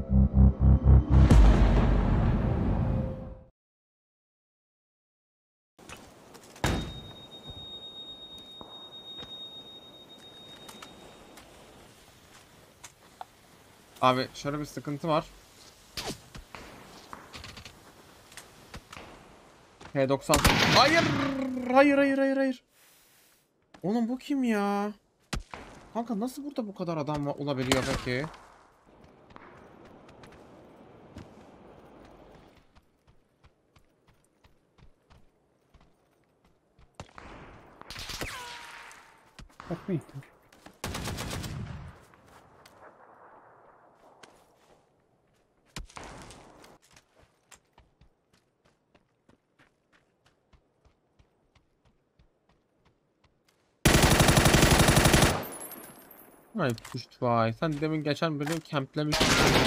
Abi şöyle bir sıkıntı var. P90. Hayır. Hayır. Oğlum bu kim ya? Kanka nasıl burada bu kadar adam olabiliyor peki? Fuck me. Ay puşt vay. Sen demin geçen beni camplemiştin.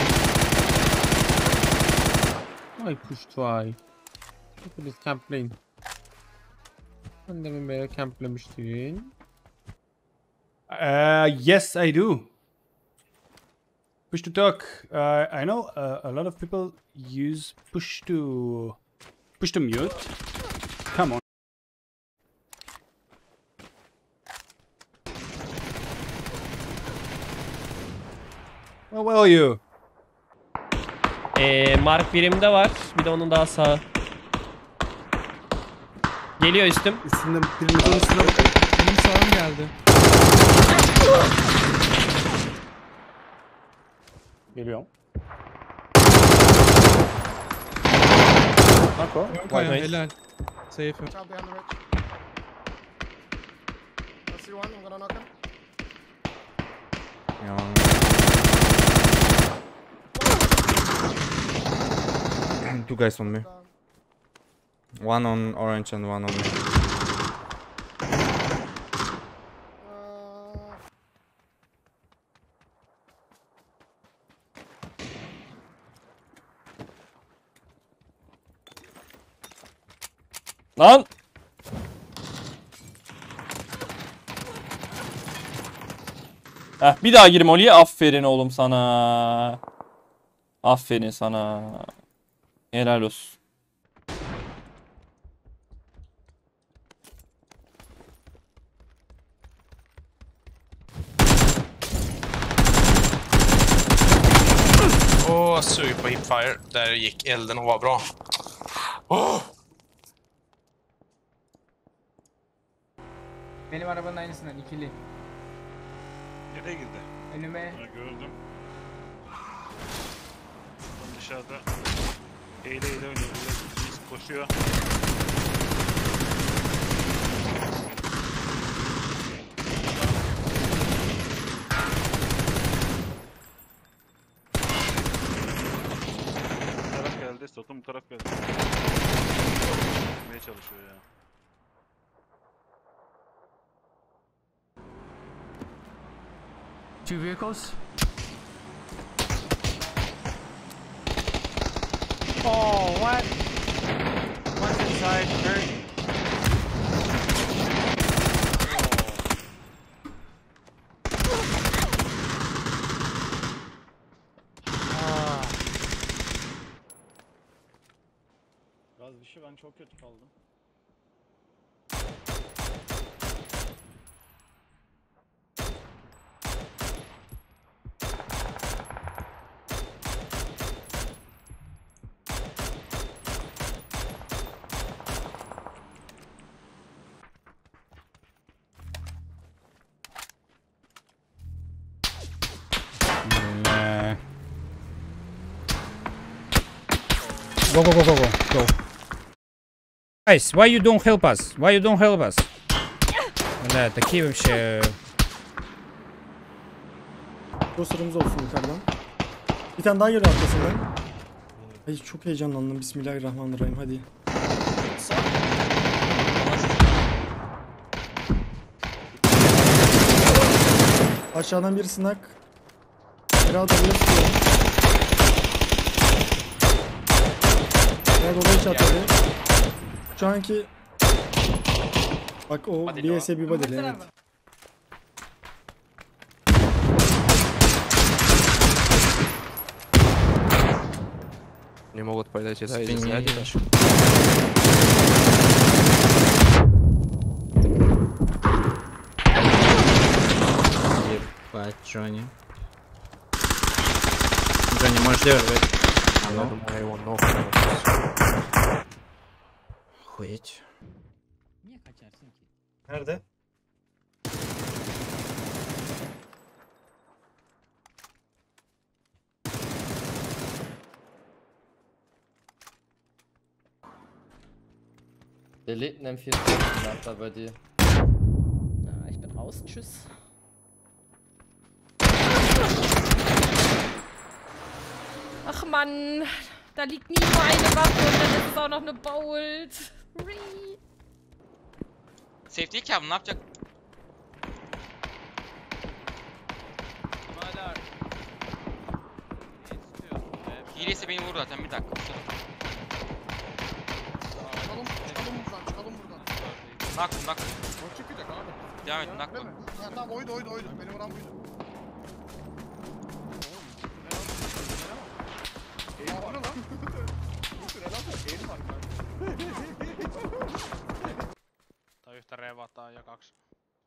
Ay puşt vay. Hepiniz campleyin. Sen demin beni camplemiştin. Yes, I do. Push to talk. I know a lot of people use push to mute. Come on. Where were you? Mark birimde var. Bir de onun daha sağı. Geliyor üstüm. Üstünde piramidin üstüne bakın. Benim sağım geldi. Geliyorum. Marco. Kaya nice. helal. Safe. Watch out behind the ridge. I see one, I'm gonna knock him. Two guys on me. One on orange and one on me. Lan! Bir daha gir Molly'ye. Aferin oğlum sana. Aferin sana. Helal olsun. Åh, sug på hipfire. Där gick elden och var bra. Åh! Benim arabanın aynısından ikili. Nereye girdi? Önüme. Ha, gördüm. Tam dışarıda. Eyle oynuyor. Biz koşuyor. Bu taraf geldi. Sotun bu taraf geldi. Gitmeye çalışıyor ya. Two vehicles. Oh, what? One's inside, hurt. Gaz dışı ben çok kötü kaldım. Go. Guys, why you don't help us? Why you don't help us? Да, такие вообще... Dostlarımız olsun yukarıdan. Bir tane daha geliyor arkasından. Ay çok heyecanlandım. Bismillahirrahmanirrahim. Hadi. Aşağıdan bir sınak. Biraz da böyle tutuyorum. Biraz odayı çatladı. Şu anki... Bak o BS'e bir badeli, evet. Не могут подойти, да, или Спине. сзади. Ебать, Джонни. Джонни, можешь держать. А Я ну, думаю, его ног. охуеть. Nerede? Der lädt einen M4 nach da bei dir. Ja, ich bin raus. Tschüss. Ach Mann, da liegt nie nur eine Waffe und dann ist es auch noch eine Bolt. Safety ki abi ne yapacak? Hilesi beni vurdu zaten bir dakika. Çıkalım buradan. Nak. O çıkacak abi. Devam et nak. Tamam oydu. Beni vuran buydu. Tai yhtä revataan ja 2.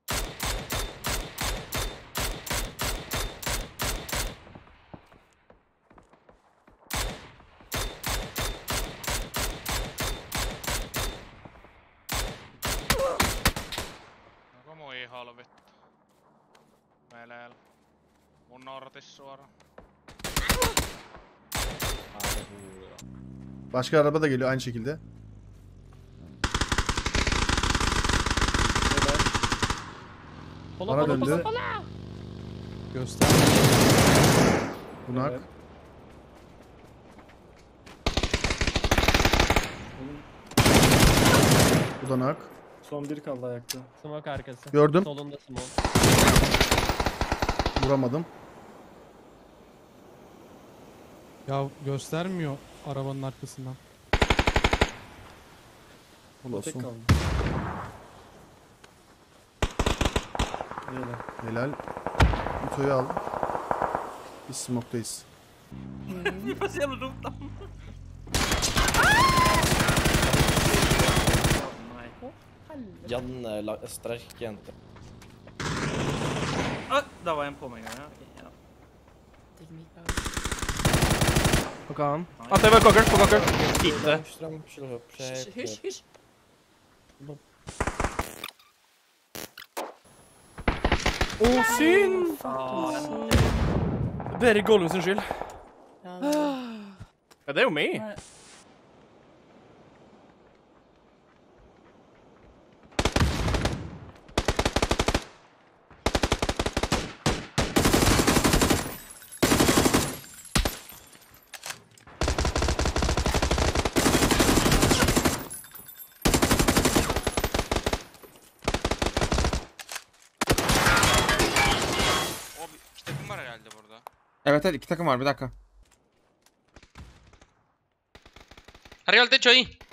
Onko mui halvittu? Meleel. Mun nortis suoraan. Başka araba da geliyor aynı şekilde. Bana döndü. Göster. Bunak. Evet. Budanak. Son bir kaldı ayakta. Smoke arkası. Gördüm. Solunda smoke. Vuramadım. Ya göstermiyor arabanın arkasından. Tek Olsun. kaldı. Öyle. Helal. Uto'yu al. Biz smoke'dayız. Jan sträckjente. Där var en på mig. Ja. Bakalım. Atay bak kokar. Gitti. Åh, synd! Bare Gollum sin skyld. Ja, det er jo meg. İki takım var herhalde burada. Evet iki takım var bir dakika. Herhalde Joy.